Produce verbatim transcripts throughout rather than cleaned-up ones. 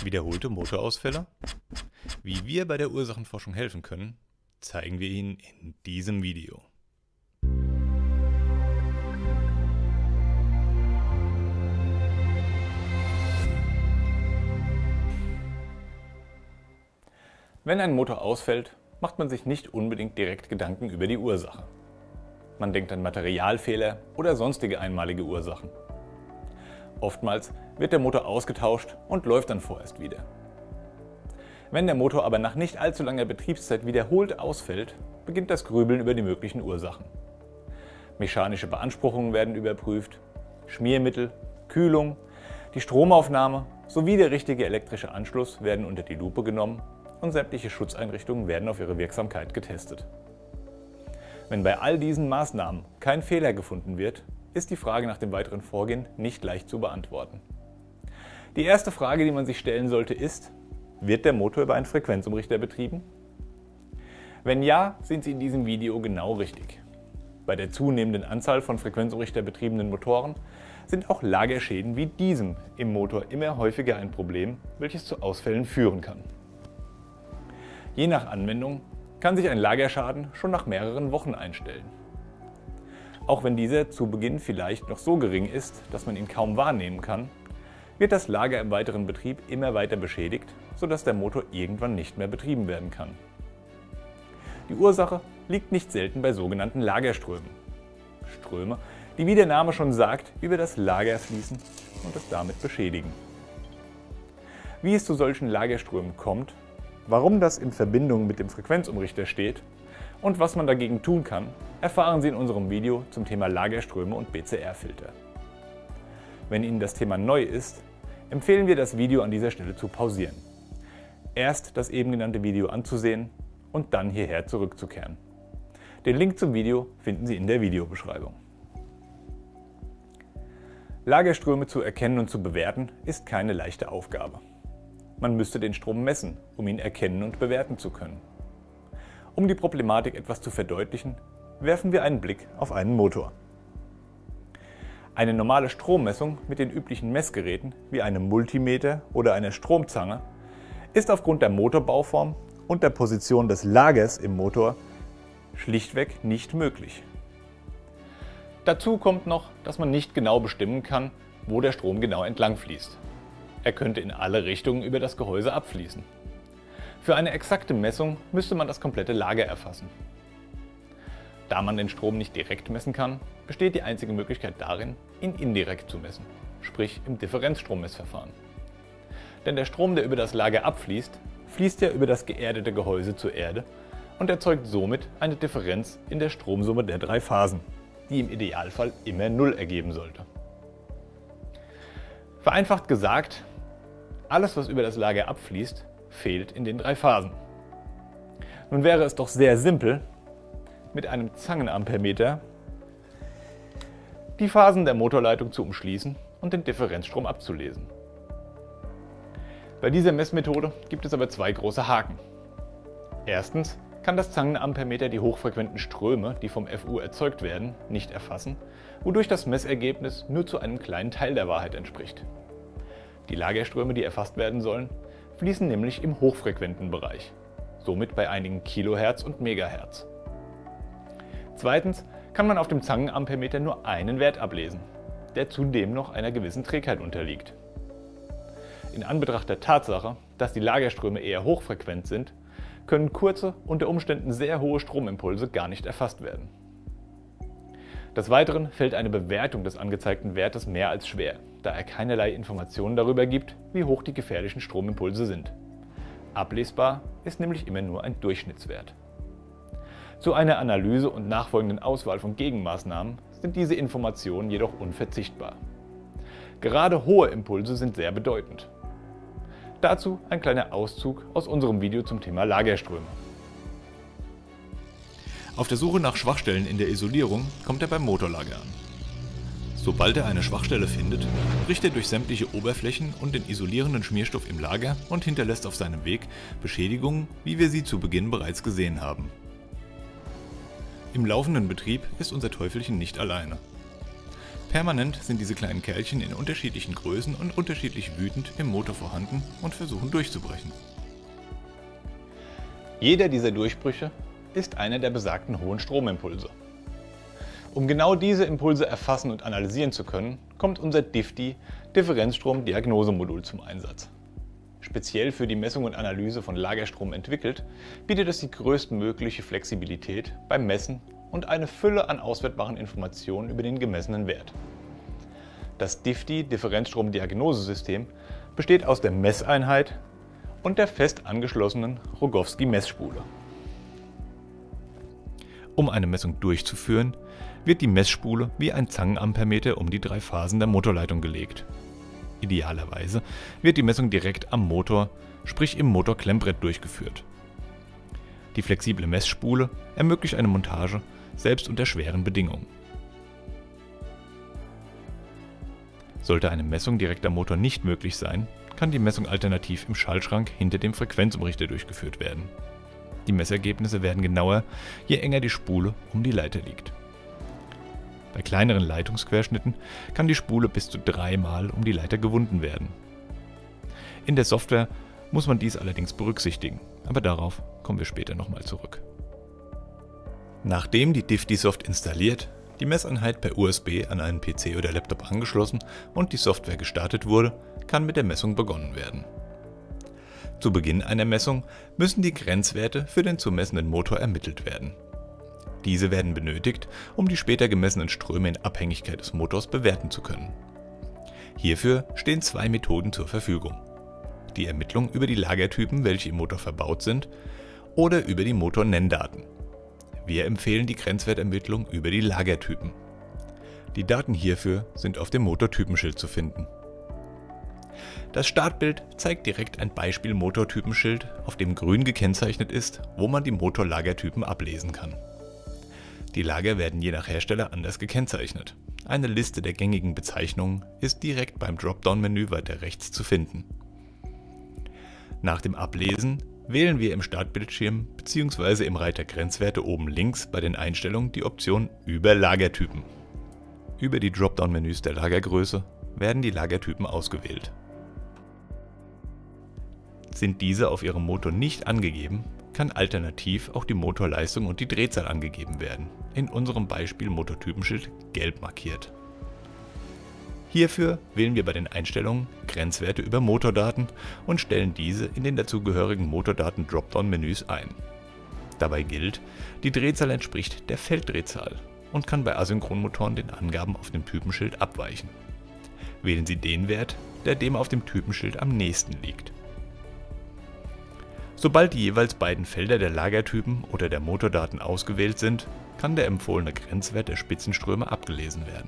Wiederholte Motorausfälle? Wie wir bei der Ursachenforschung helfen können, zeigen wir Ihnen in diesem Video. Wenn ein Motor ausfällt, macht man sich nicht unbedingt direkt Gedanken über die Ursache. Man denkt an Materialfehler oder sonstige einmalige Ursachen. Oftmals wird der Motor ausgetauscht und läuft dann vorerst wieder. Wenn der Motor aber nach nicht allzu langer Betriebszeit wiederholt ausfällt, beginnt das Grübeln über die möglichen Ursachen. Mechanische Beanspruchungen werden überprüft, Schmiermittel, Kühlung, die Stromaufnahme sowie der richtige elektrische Anschluss werden unter die Lupe genommen und sämtliche Schutzeinrichtungen werden auf ihre Wirksamkeit getestet. Wenn bei all diesen Maßnahmen kein Fehler gefunden wird, ist die Frage nach dem weiteren Vorgehen nicht leicht zu beantworten. Die erste Frage, die man sich stellen sollte, ist: Wird der Motor über einen Frequenzumrichter betrieben? Wenn ja, sind Sie in diesem Video genau richtig. Bei der zunehmenden Anzahl von frequenzumrichterbetriebenen Motoren sind auch Lagerschäden wie diesem im Motor immer häufiger ein Problem, welches zu Ausfällen führen kann. Je nach Anwendung kann sich ein Lagerschaden schon nach mehreren Wochen einstellen. Auch wenn dieser zu Beginn vielleicht noch so gering ist, dass man ihn kaum wahrnehmen kann, wird das Lager im weiteren Betrieb immer weiter beschädigt, sodass der Motor irgendwann nicht mehr betrieben werden kann. Die Ursache liegt nicht selten bei sogenannten Lagerströmen. Ströme, die, wie der Name schon sagt, über das Lager fließen und es damit beschädigen. Wie es zu solchen Lagerströmen kommt, warum das in Verbindung mit dem Frequenzumrichter steht und was man dagegen tun kann, erfahren Sie in unserem Video zum Thema Lagerströme und B C R-Filter. Wenn Ihnen das Thema neu ist, empfehlen wir, das Video an dieser Stelle zu pausieren. Erst das eben genannte Video anzusehen und dann hierher zurückzukehren. Den Link zum Video finden Sie in der Videobeschreibung. Lagerströme zu erkennen und zu bewerten ist keine leichte Aufgabe. Man müsste den Strom messen, um ihn erkennen und bewerten zu können. Um die Problematik etwas zu verdeutlichen, werfen wir einen Blick auf einen Motor. Eine normale Strommessung mit den üblichen Messgeräten wie einem Multimeter oder einer Stromzange ist aufgrund der Motorbauform und der Position des Lagers im Motor schlichtweg nicht möglich. Dazu kommt noch, dass man nicht genau bestimmen kann, wo der Strom genau entlang fließt. Er könnte in alle Richtungen über das Gehäuse abfließen. Für eine exakte Messung müsste man das komplette Lager erfassen. Da man den Strom nicht direkt messen kann, besteht die einzige Möglichkeit darin, ihn indirekt zu messen, sprich im Differenzstrommessverfahren. Denn der Strom, der über das Lager abfließt, fließt ja über das geerdete Gehäuse zur Erde und erzeugt somit eine Differenz in der Stromsumme der drei Phasen, die im Idealfall immer Null ergeben sollte. Vereinfacht gesagt, alles, was über das Lager abfließt, fehlt in den drei Phasen. Nun wäre es doch sehr simpel, mit einem Zangenampermeter die Phasen der Motorleitung zu umschließen und den Differenzstrom abzulesen. Bei dieser Messmethode gibt es aber zwei große Haken. Erstens kann das Zangenampermeter die hochfrequenten Ströme, die vom F U erzeugt werden, nicht erfassen, wodurch das Messergebnis nur zu einem kleinen Teil der Wahrheit entspricht. Die Lagerströme, die erfasst werden sollen, fließen nämlich im hochfrequenten Bereich, somit bei einigen Kilohertz und Megahertz. Zweitens kann man auf dem Zangenampermeter nur einen Wert ablesen, der zudem noch einer gewissen Trägheit unterliegt. In Anbetracht der Tatsache, dass die Lagerströme eher hochfrequent sind, können kurze, unter Umständen sehr hohe Stromimpulse gar nicht erfasst werden. Des Weiteren fällt eine Bewertung des angezeigten Wertes mehr als schwer, da er keinerlei Informationen darüber gibt, wie hoch die gefährlichen Stromimpulse sind. Ablesbar ist nämlich immer nur ein Durchschnittswert. Zu einer Analyse und nachfolgenden Auswahl von Gegenmaßnahmen sind diese Informationen jedoch unverzichtbar. Gerade hohe Impulse sind sehr bedeutend. Dazu ein kleiner Auszug aus unserem Video zum Thema Lagerströme. Auf der Suche nach Schwachstellen in der Isolierung kommt er beim Motorlager an. Sobald er eine Schwachstelle findet, bricht er durch sämtliche Oberflächen und den isolierenden Schmierstoff im Lager und hinterlässt auf seinem Weg Beschädigungen, wie wir sie zu Beginn bereits gesehen haben. Im laufenden Betrieb ist unser Teufelchen nicht alleine. Permanent sind diese kleinen Kerlchen in unterschiedlichen Größen und unterschiedlich wütend im Motor vorhanden und versuchen durchzubrechen. Jeder dieser Durchbrüche ist einer der besagten hohen Stromimpulse. Um genau diese Impulse erfassen und analysieren zu können, kommt unser D I F T-Differenzstrom-Diagnosemodul zum Einsatz. Speziell für die Messung und Analyse von Lagerstrom entwickelt, bietet es die größtmögliche Flexibilität beim Messen und eine Fülle an auswertbaren Informationen über den gemessenen Wert. Das D I F T-Differenzstrom-Diagnosesystem besteht aus der Messeinheit und der fest angeschlossenen Rogowski-Messspule. Um eine Messung durchzuführen, wird die Messspule wie ein Zangenampermeter um die drei Phasen der Motorleitung gelegt. Idealerweise wird die Messung direkt am Motor, sprich im Motorklemmbrett, durchgeführt. Die flexible Messspule ermöglicht eine Montage selbst unter schweren Bedingungen. Sollte eine Messung direkt am Motor nicht möglich sein, kann die Messung alternativ im Schaltschrank hinter dem Frequenzumrichter durchgeführt werden. Die Messergebnisse werden genauer, je enger die Spule um die Leiter liegt. Bei kleineren Leitungsquerschnitten kann die Spule bis zu dreimal um die Leiter gewunden werden. In der Software muss man dies allerdings berücksichtigen, aber darauf kommen wir später nochmal zurück. Nachdem die Difftisoft installiert, die Messeinheit per U S B an einen P C oder Laptop angeschlossen und die Software gestartet wurde, kann mit der Messung begonnen werden. Zu Beginn einer Messung müssen die Grenzwerte für den zu messenden Motor ermittelt werden. Diese werden benötigt, um die später gemessenen Ströme in Abhängigkeit des Motors bewerten zu können. Hierfür stehen zwei Methoden zur Verfügung: die Ermittlung über die Lagertypen, welche im Motor verbaut sind, oder über die Motornenndaten. Wir empfehlen die Grenzwertermittlung über die Lagertypen. Die Daten hierfür sind auf dem Motortypenschild zu finden. Das Startbild zeigt direkt ein Beispiel-Motortypenschild, auf dem grün gekennzeichnet ist, wo man die Motorlagertypen ablesen kann. Die Lager werden je nach Hersteller anders gekennzeichnet. Eine Liste der gängigen Bezeichnungen ist direkt beim Dropdown-Menü weiter rechts zu finden. Nach dem Ablesen wählen wir im Startbildschirm bzw. im Reiter Grenzwerte oben links bei den Einstellungen die Option Über Lagertypen. Über die Dropdown-Menüs der Lagergröße werden die Lagertypen ausgewählt. Sind diese auf Ihrem Motor nicht angegeben, kann alternativ auch die Motorleistung und die Drehzahl angegeben werden, in unserem Beispiel Motortypenschild gelb markiert. Hierfür wählen wir bei den Einstellungen Grenzwerte über Motordaten und stellen diese in den dazugehörigen Motordaten-Dropdown-Menüs ein. Dabei gilt, die Drehzahl entspricht der Felddrehzahl und kann bei Asynchronmotoren den Angaben auf dem Typenschild abweichen. Wählen Sie den Wert, der dem auf dem Typenschild am nächsten liegt. Sobald die jeweils beiden Felder der Lagertypen oder der Motordaten ausgewählt sind, kann der empfohlene Grenzwert der Spitzenströme abgelesen werden.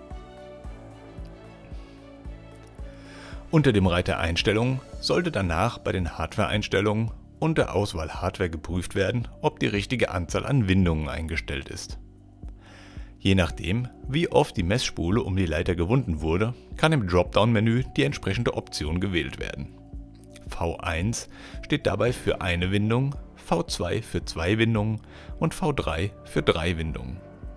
Unter dem Reiter Einstellungen sollte danach bei den Hardware-Einstellungen unter Auswahl Hardware geprüft werden, ob die richtige Anzahl an Windungen eingestellt ist. Je nachdem, wie oft die Messspule um die Leiter gewunden wurde, kann im Dropdown-Menü die entsprechende Option gewählt werden. V eins steht dabei für eine Windung, V zwei für zwei Windungen und V drei für drei Windungen.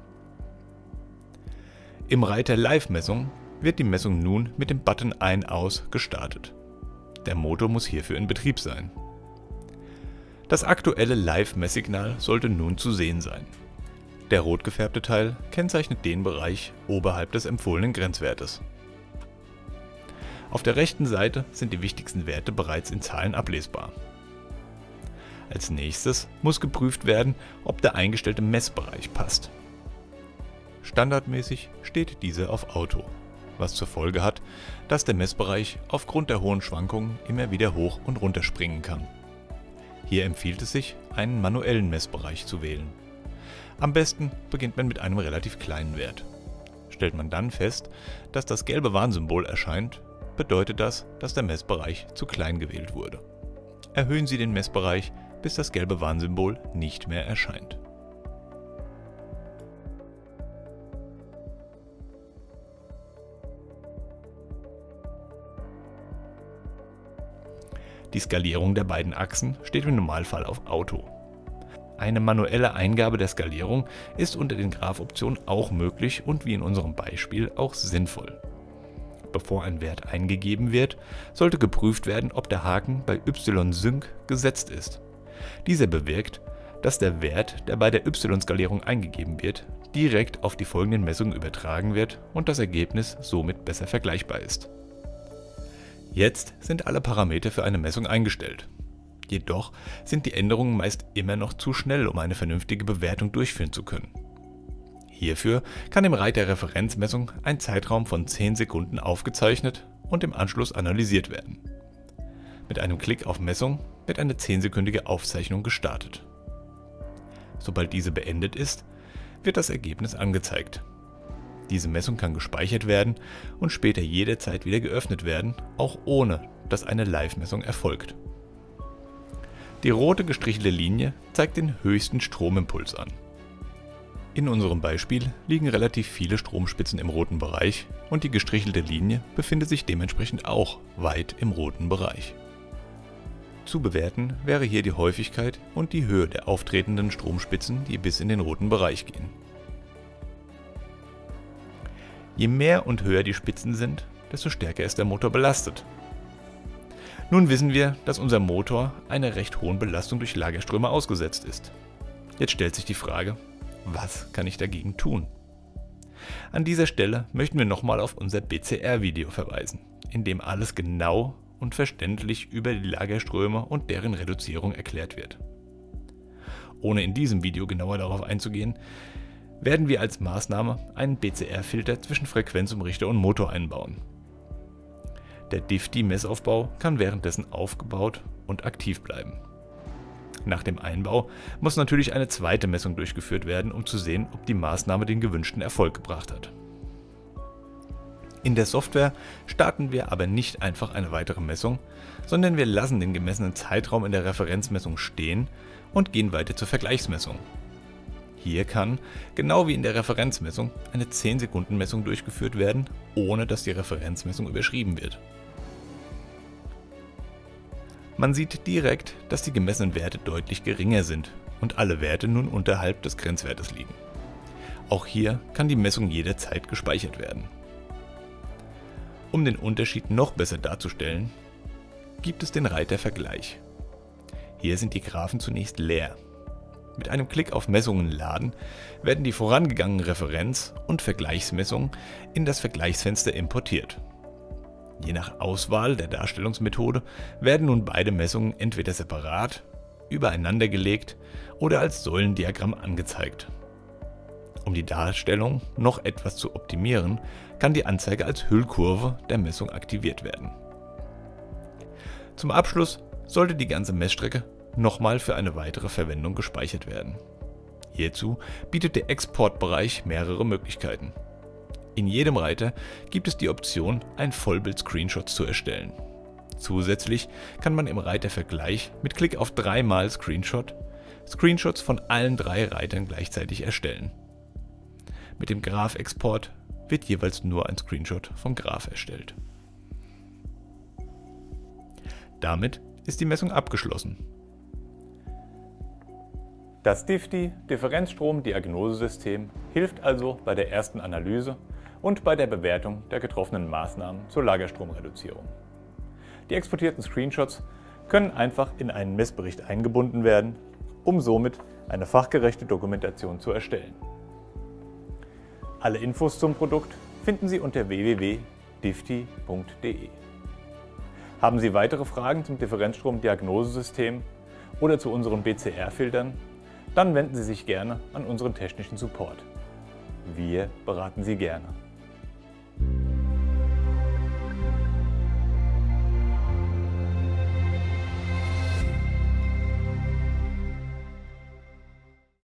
Im Reiter Live-Messung wird die Messung nun mit dem Button Ein-Aus gestartet. Der Motor muss hierfür in Betrieb sein. Das aktuelle Live-Messsignal sollte nun zu sehen sein. Der rot gefärbte Teil kennzeichnet den Bereich oberhalb des empfohlenen Grenzwertes. Auf der rechten Seite sind die wichtigsten Werte bereits in Zahlen ablesbar. Als nächstes muss geprüft werden, ob der eingestellte Messbereich passt. Standardmäßig steht dieser auf Auto, was zur Folge hat, dass der Messbereich aufgrund der hohen Schwankungen immer wieder hoch und runter springen kann. Hier empfiehlt es sich, einen manuellen Messbereich zu wählen. Am besten beginnt man mit einem relativ kleinen Wert. Stellt man dann fest, dass das gelbe Warnsymbol erscheint, bedeutet das, dass der Messbereich zu klein gewählt wurde. Erhöhen Sie den Messbereich, bis das gelbe Warnsymbol nicht mehr erscheint. Die Skalierung der beiden Achsen steht im Normalfall auf Auto. Eine manuelle Eingabe der Skalierung ist unter den Graph-Optionen auch möglich und wie in unserem Beispiel auch sinnvoll. Bevor ein Wert eingegeben wird, sollte geprüft werden, ob der Haken bei Y-Sync gesetzt ist. Dieser bewirkt, dass der Wert, der bei der Y-Skalierung eingegeben wird, direkt auf die folgenden Messungen übertragen wird und das Ergebnis somit besser vergleichbar ist. Jetzt sind alle Parameter für eine Messung eingestellt. Jedoch sind die Änderungen meist immer noch zu schnell, um eine vernünftige Bewertung durchführen zu können. Hierfür kann im Reiter Referenzmessung ein Zeitraum von zehn Sekunden aufgezeichnet und im Anschluss analysiert werden. Mit einem Klick auf Messung wird eine zehnsekündige Aufzeichnung gestartet. Sobald diese beendet ist, wird das Ergebnis angezeigt. Diese Messung kann gespeichert werden und später jederzeit wieder geöffnet werden, auch ohne dass eine Live-Messung erfolgt. Die rote gestrichelte Linie zeigt den höchsten Stromimpuls an. In unserem Beispiel liegen relativ viele Stromspitzen im roten Bereich und die gestrichelte Linie befindet sich dementsprechend auch weit im roten Bereich. Zu bewerten wäre hier die Häufigkeit und die Höhe der auftretenden Stromspitzen, die bis in den roten Bereich gehen. Je mehr und höher die Spitzen sind, desto stärker ist der Motor belastet. Nun wissen wir, dass unser Motor einer recht hohen Belastung durch Lagerströme ausgesetzt ist. Jetzt stellt sich die Frage, was kann ich dagegen tun? An dieser Stelle möchten wir nochmal auf unser B C R-Video verweisen, in dem alles genau und verständlich über die Lagerströme und deren Reduzierung erklärt wird. Ohne in diesem Video genauer darauf einzugehen, werden wir als Maßnahme einen B C R-Filter zwischen Frequenzumrichter und Motor einbauen. Der D I F T-Messaufbau kann währenddessen aufgebaut und aktiv bleiben. Nach dem Einbau muss natürlich eine zweite Messung durchgeführt werden, um zu sehen, ob die Maßnahme den gewünschten Erfolg gebracht hat. In der Software starten wir aber nicht einfach eine weitere Messung, sondern wir lassen den gemessenen Zeitraum in der Referenzmessung stehen und gehen weiter zur Vergleichsmessung. Hier kann, genau wie in der Referenzmessung, eine zehn Sekunden Messung durchgeführt werden, ohne dass die Referenzmessung überschrieben wird. Man sieht direkt, dass die gemessenen Werte deutlich geringer sind und alle Werte nun unterhalb des Grenzwertes liegen. Auch hier kann die Messung jederzeit gespeichert werden. Um den Unterschied noch besser darzustellen, gibt es den Reiter Vergleich. Hier sind die Graphen zunächst leer. Mit einem Klick auf Messungen laden werden die vorangegangenen Referenz- und Vergleichsmessungen in das Vergleichsfenster importiert. Je nach Auswahl der Darstellungsmethode werden nun beide Messungen entweder separat, übereinander gelegt oder als Säulendiagramm angezeigt. Um die Darstellung noch etwas zu optimieren, kann die Anzeige als Hüllkurve der Messung aktiviert werden. Zum Abschluss sollte die ganze Messstrecke nochmal für eine weitere Verwendung gespeichert werden. Hierzu bietet der Exportbereich mehrere Möglichkeiten. In jedem Reiter gibt es die Option, ein Vollbild-Screenshot zu erstellen. Zusätzlich kann man im Reiter Vergleich mit Klick auf dreimal Screenshot Screenshots von allen drei Reitern gleichzeitig erstellen. Mit dem Graph-Export wird jeweils nur ein Screenshot vom Graph erstellt. Damit ist die Messung abgeschlossen. Das D I F T-Differenzstrom-Diagnosesystem hilft also bei der ersten Analyse und bei der Bewertung der getroffenen Maßnahmen zur Lagerstromreduzierung. Die exportierten Screenshots können einfach in einen Messbericht eingebunden werden, um somit eine fachgerechte Dokumentation zu erstellen. Alle Infos zum Produkt finden Sie unter w w w punkt diffti punkt de. Haben Sie weitere Fragen zum Differenzstrom-Diagnosesystem oder zu unseren B C R-Filtern? Dann wenden Sie sich gerne an unseren technischen Support. Wir beraten Sie gerne.